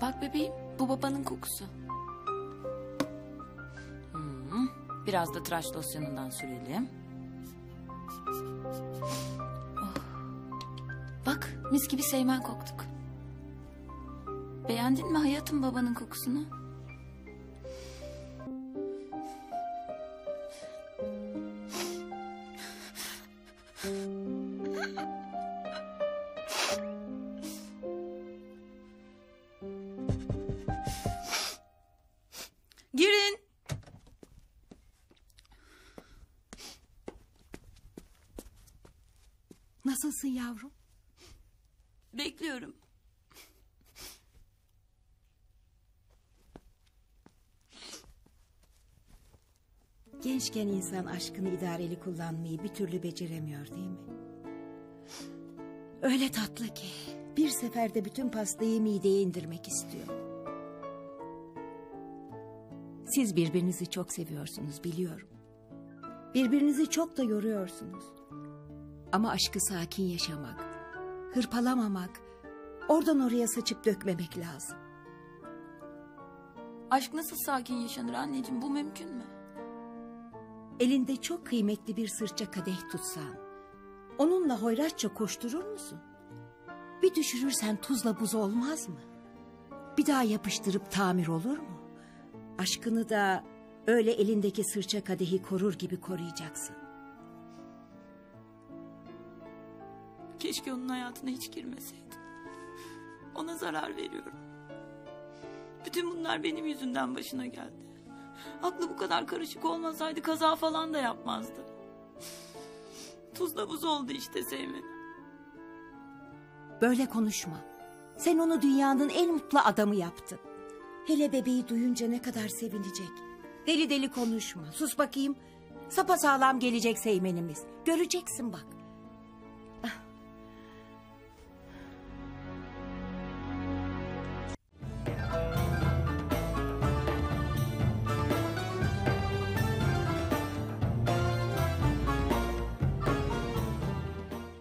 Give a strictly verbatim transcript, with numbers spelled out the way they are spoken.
Bak bebeğim, bu babanın kokusu. Hmm, biraz da tıraş losyonundan sürelim. Oh. Bak, mis gibi Seymen koktuk. Beğendin mi hayatım babanın kokusunu? Girin. Nasılsın yavrum? Bekliyorum. Gençken insan aşkını idareli kullanmayı bir türlü beceremiyor değil mi? Öyle tatlı ki bir seferde bütün pastayı mideye indirmek istiyor. Siz birbirinizi çok seviyorsunuz biliyorum. Birbirinizi çok da yoruyorsunuz. Ama aşkı sakin yaşamak, hırpalamamak, oradan oraya saçıp dökmemek lazım. Aşk nasıl sakin yaşanır anneciğim, bu mümkün mü? Elinde çok kıymetli bir sırça kadeh tutsan, onunla hoyratça koşturur musun? Bir düşürürsen tuzla buz olmaz mı? Bir daha yapıştırıp tamir olur mu? Aşkını da öyle elindeki sırça kadehi korur gibi koruyacaksın. Keşke onun hayatına hiç girmeseydim. Ona zarar veriyorum. Bütün bunlar benim yüzümden başına geldi. Aklı bu kadar karışık olmasaydı kaza falan da yapmazdı. Tuzla buz oldu işte Seymen. Böyle konuşma. Sen onu dünyanın en mutlu adamı yaptın. Hele bebeği duyunca ne kadar sevinecek. Deli deli konuşma. Sus bakayım. Sapasağlam gelecek Seymenimiz. Göreceksin bak.